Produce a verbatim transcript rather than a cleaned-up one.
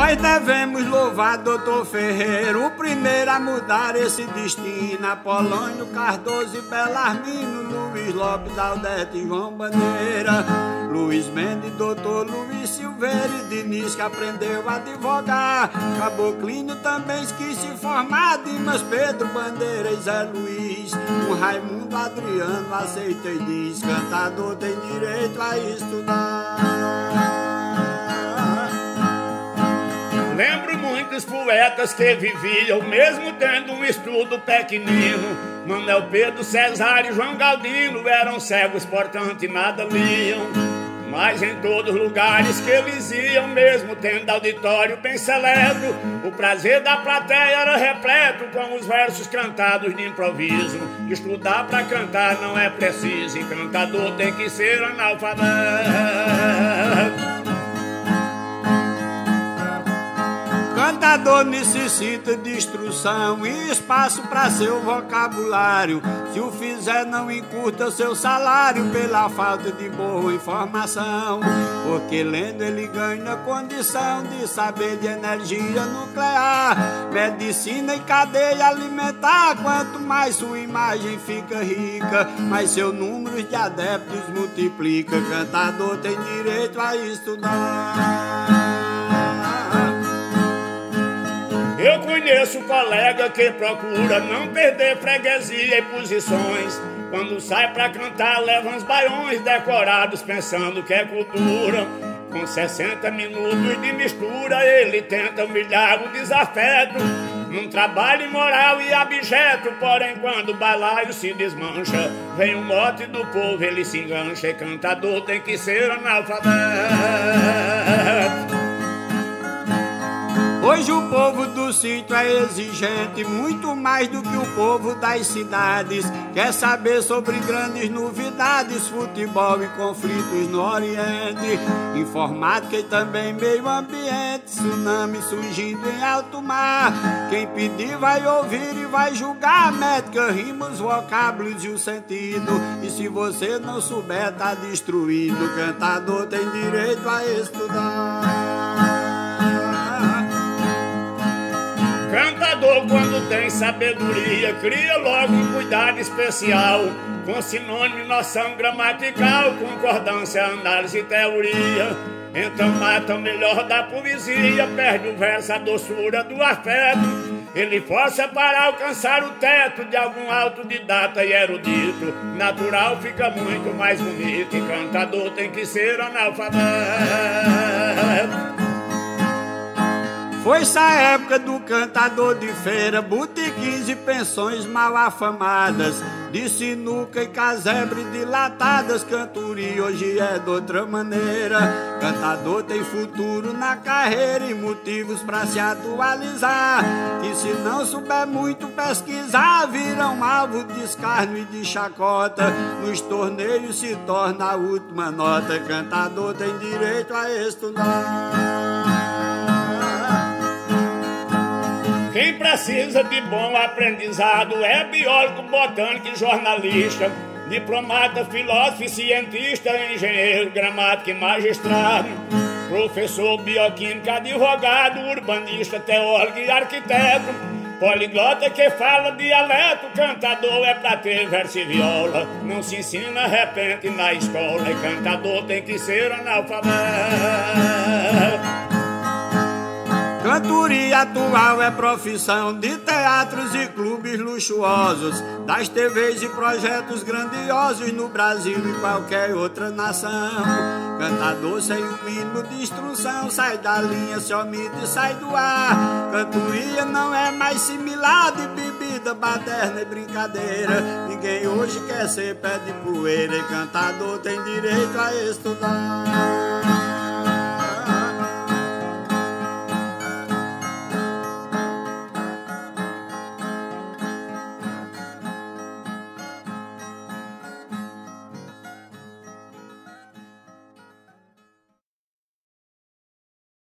Nós devemos louvar doutor Ferreira, o primeiro a mudar esse destino. Apolônio Cardoso e Belarmino, Luiz Lopes, Aldete e João Bandeira, Luiz Mendes, doutor Luiz Silveira e Diniz, que aprendeu a advogar. Caboclinho também quis se formar, Dimas, Pedro Bandeira e Zé Luiz. O Raimundo Adriano aceita e diz: cantador tem direito a estudar. Lembro muitos poetas que viviam, mesmo tendo um estudo pequenino. Manuel Pedro, Cesário e João Galdino eram cegos, portanto nada liam. Mas em todos os lugares que eles iam, mesmo tendo auditório bem seleto, o prazer da plateia era repleto com os versos cantados de improviso. Estudar pra cantar não é preciso, e cantador tem que ser analfabeto. Cantador necessita de instrução e espaço para seu vocabulário. Se o fizer, não encurta seu salário pela falta de boa informação. Porque lendo ele ganha condição de saber de energia nuclear, medicina e cadeia alimentar. Quanto mais sua imagem fica rica, mais seu número de adeptos multiplica. Cantador tem direito a estudar. Eu conheço colega que procura não perder freguesia e posições. Quando sai pra cantar leva uns baiões decorados pensando que é cultura. Com sessenta minutos de mistura ele tenta humilhar o desafeto, num trabalho imoral e abjeto. Porém quando o balaio se desmancha, vem o mote do povo, ele se engancha. E cantador tem que ser analfabeto. Hoje o povo do sítio é exigente, muito mais do que o povo das cidades. Quer saber sobre grandes novidades, futebol e conflitos no Oriente, informática e também meio ambiente, tsunami surgindo em alto mar. Quem pedir vai ouvir e vai julgar, métrica, rimas, vocábulos e o sentido. E se você não souber, tá destruído. Cantador tem direito a estudar. Cantador, quando tem sabedoria, cria logo um cuidado especial, com sinônimo e noção gramatical, concordância, análise e teoria. Então mata o melhor da poesia, perde o verso, a doçura do afeto. Ele força para alcançar o teto de algum autodidata e erudito. Natural fica muito mais bonito, e cantador tem que ser analfabeto. Foi essa época do cantador de feira, botequins e pensões mal afamadas, de sinuca e casebre dilatadas. Cantoria hoje é de outra maneira. Cantador tem futuro na carreira e motivos pra se atualizar, que se não souber muito pesquisar, vira um alvo de escárnio e de chacota. Nos torneios se torna a última nota. Cantador tem direito a estudar. Quem precisa de bom aprendizado é biólogo, botânico e jornalista, diplomata, filósofo e cientista, engenheiro, gramático e magistrado, professor, bioquímico, advogado, urbanista, teólogo e arquiteto, poliglota que fala dialeto. Cantador é pra ter verso e viola, não se ensina repente na escola. E cantador tem que ser analfabeto. Cantoria atual é profissão de teatros e clubes luxuosos, das T Vs e projetos grandiosos no Brasil e qualquer outra nação. Cantador sem o mínimo de instrução sai da linha, se omite e sai do ar. Cantoria não é mais similar de bebida, baderna e brincadeira. Ninguém hoje quer ser pé de poeira, e cantador tem direito a estudar.